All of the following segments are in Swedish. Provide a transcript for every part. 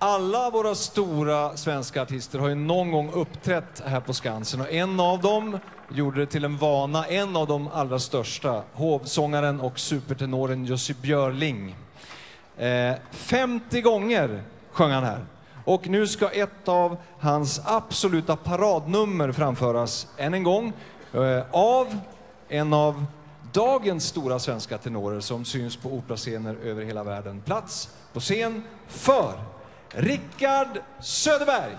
Alla våra stora svenska artister har ju någon gång uppträtt här på Skansen. Och en av dem gjorde det till en vana, en av de allra största. Hovsångaren och supertenoren Jussi Björling. 50 gånger sjöng han här. Och nu ska ett av hans absoluta paradnummer framföras än en gång. Av en av dagens stora svenska tenorer som syns på operascener över hela världen. Plats på scen för Rickard Söderberg.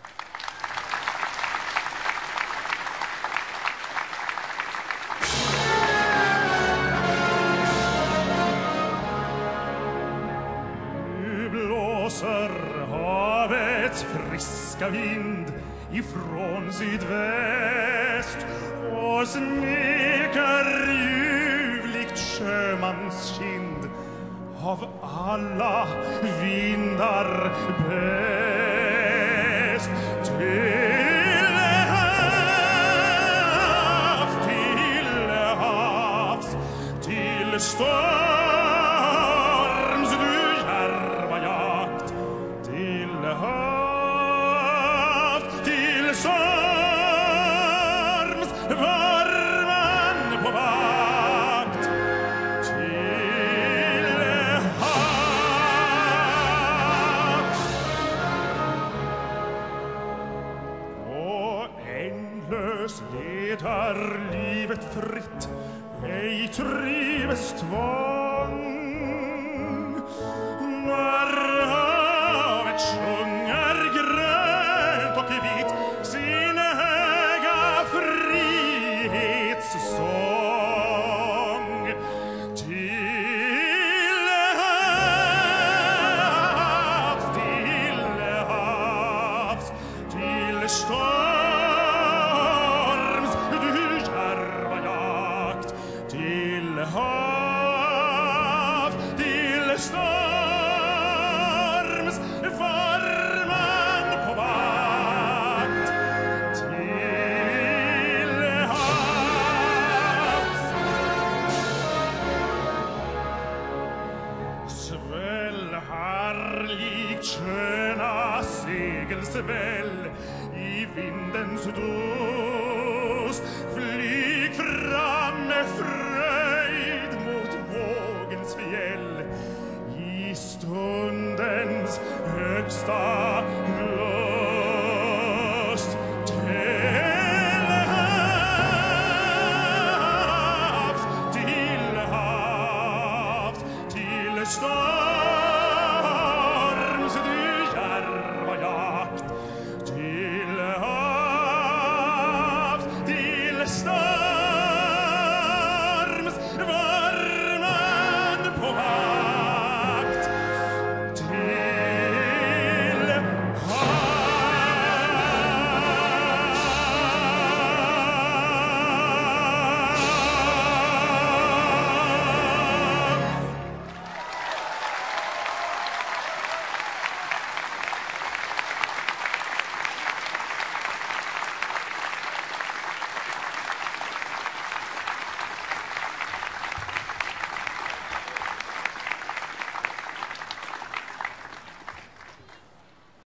Nu blåser havets friska vind ifrån sydväst och smeker ljuvligt sjömans kind. Av alla vindar bäst till havs, till storms du djärva jakt, till havs, till storms var man på vakt, letar livet fritt, ej trives tvång. När havet sjunger grönt och vitt sin höga frihetssång, till havs, till storms till hav, till storms var man på vakt, till havs. Svällhar likt sköna segelsväll i vindens dos, flyg fram med fröjd mot vågens fjäll i stundens högsta